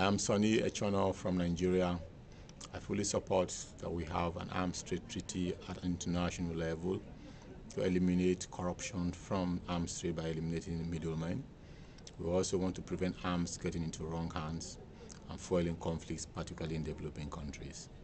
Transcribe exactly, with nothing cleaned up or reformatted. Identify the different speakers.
Speaker 1: I am Sonny, Echono from Nigeria. I fully support that we have an arms trade treaty at an international level to eliminate corruption from arms trade by eliminating the middlemen. We also want to prevent arms getting into wrong hands and foiling conflicts, particularly in developing countries.